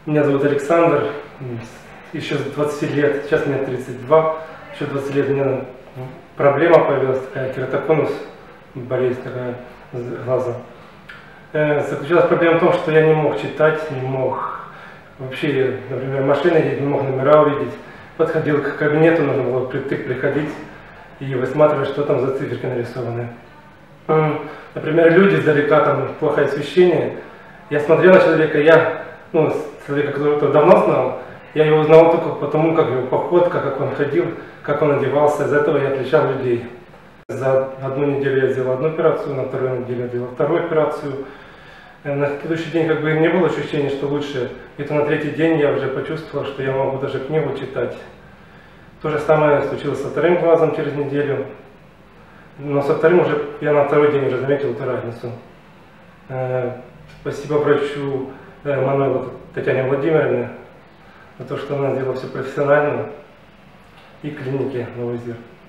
Меня зовут Александр, еще с 20 лет, сейчас мне 32, еще 20 лет у меня проблема появилась, такая кератоконус, болезнь такая глаза. Заключалась проблема в том, что я не мог читать, не мог вообще, например, машины ездить, не мог номера увидеть. Подходил к кабинету, нужно было впритык приходить и высматривать, что там за циферки нарисованы. Например, люди издалека, там плохое освещение. Я смотрел на человека, человека, которого давно знал, я его узнал только потому, как его походка, как он ходил, как он одевался. Из-за этого я отличал людей. За одну неделю я сделал одну операцию, на вторую неделю я делал вторую операцию. На следующий день как бы не было ощущения, что лучше. Это на третий день я уже почувствовал, что я могу даже книгу читать. То же самое случилось со вторым глазом через неделю. Но со вторым уже я на второй день уже заметил эту разницу. Спасибо врачу Мануиловой Татьяне Владимировне за то, что она сделала все профессионально, и клинике Новый Зир.